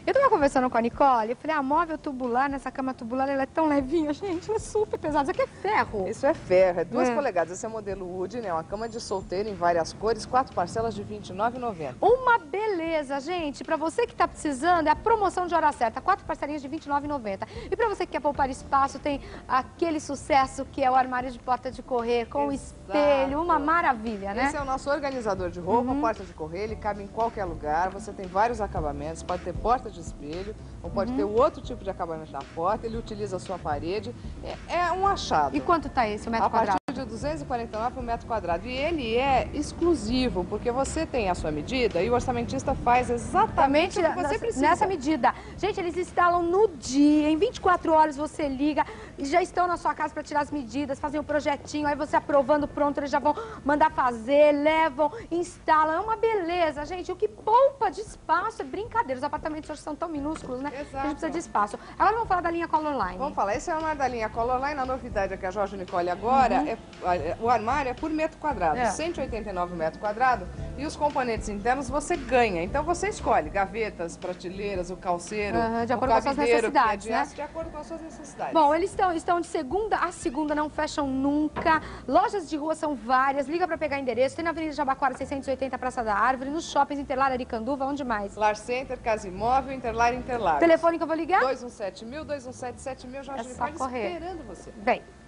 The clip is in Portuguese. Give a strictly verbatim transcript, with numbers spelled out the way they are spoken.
Eu tava conversando com a Nicole, eu falei, a móvel tubular, nessa cama tubular, ela é tão levinha, gente, ela é super pesada. Isso aqui é ferro. Isso é ferro, é duas É. polegadas. Esse é o modelo Wood, né? Uma cama de solteiro em várias cores, quatro parcelas de vinte e nove reais e noventa centavos. Uma beleza, gente. Pra você que tá precisando, é a promoção de hora certa. Quatro parcelinhas de vinte e nove reais e noventa centavos. E pra você que quer poupar espaço, tem aquele sucesso que é o armário de porta de correr com Exato. espelho. Uma maravilha, né? Esse é o nosso organizador de roupa, Uhum. porta de correr, ele cabe em qualquer lugar. Você tem vários acabamentos, pode ter porta de espelho, ou pode Uhum. ter outro tipo de acabamento na porta. Ele utiliza a sua parede. É, é um achado. E quanto tá esse, o metro A partir quadrado? de duzentos e quarenta e nove reais por metro quadrado. E ele é exclusivo, porque você tem a sua medida e o orçamentista faz exatamente o que você nessa, precisa. nessa medida. Gente, eles instalam no dia, em vinte e quatro horas você liga e já estão na sua casa para tirar as medidas, fazem o projetinho, aí você aprovando pronto, eles já vão mandar fazer, levam, instalam. É uma beleza, gente. O que poupa de espaço é brincadeira. Os apartamentos hoje são tão minúsculos, né? Exato. A gente precisa de espaço. Agora vamos falar da linha Colorline. Vamos falar, esse é o armário da linha Colorline. A novidade é que a Jorge Nicole agora, Uhum. é, o armário é por metro quadrado, É. cento e oitenta e nove metros quadrados, e os componentes internos você ganha. Então você escolhe gavetas, prateleiras, o calceiro, Uhum, de o acordo com as suas cabideiro, que é necessidades, de né? aço, de acordo com as suas necessidades. Bom, eles estão, estão de segunda a segunda, não fecham nunca. Lojas de rua são várias. Liga para pegar endereço. Tem na Avenida Jabaquara seiscentos e oitenta, Praça da Árvore, nos shoppings Interlar, Aricanduva, onde mais? Lar Center, Casa Imóvel, Interlar e Interlagos. Telefone que eu vou ligar? dois um sete mil, dois um sete sete mil, Jorge É só Nicole correr. esperando você. Vem.